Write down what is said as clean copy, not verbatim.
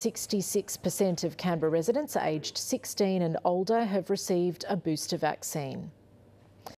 66% of Canberra residents aged 16 and older have received a booster vaccine.